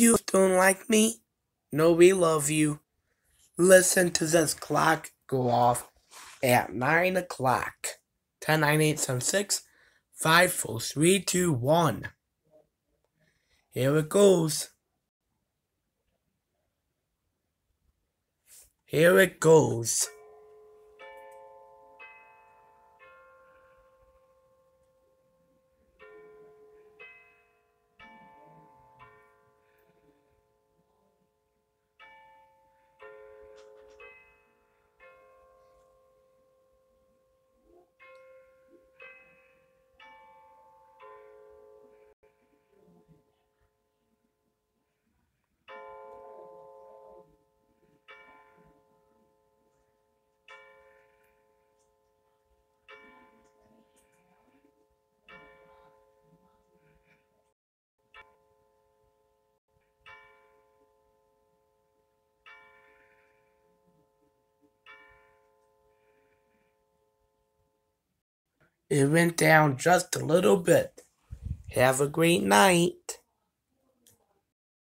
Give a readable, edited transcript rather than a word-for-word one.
you don't like me? No, we love you. Listen to this clock go off at 9 o'clock. 10, 9, 8, 7, 6, 5, 4, 3, 2, 1. Here it goes. Here it goes. It went down just a little bit. Have a great night.